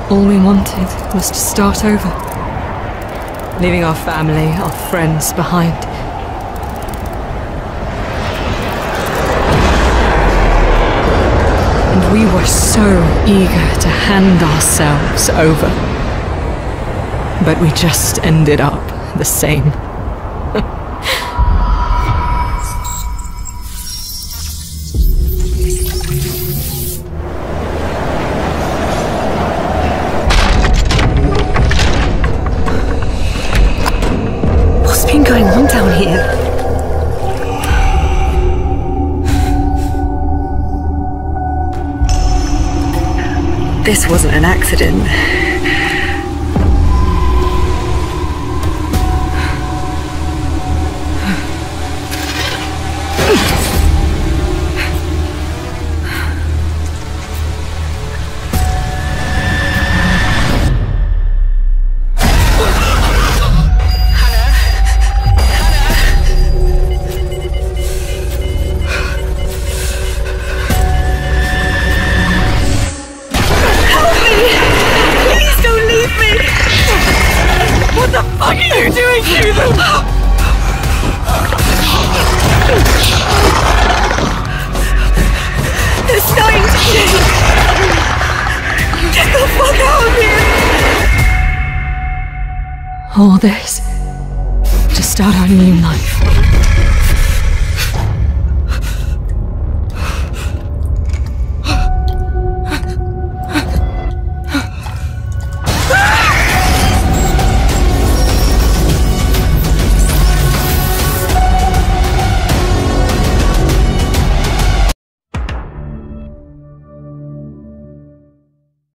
All we wanted was to start over, leaving our family, our friends behind. And we were so eager to hand ourselves over. But we just ended up the same. What's been going on down here? This wasn't an accident. What are you doing to them? They're starting to shake! Get the fuck out of here! All this to start our new life.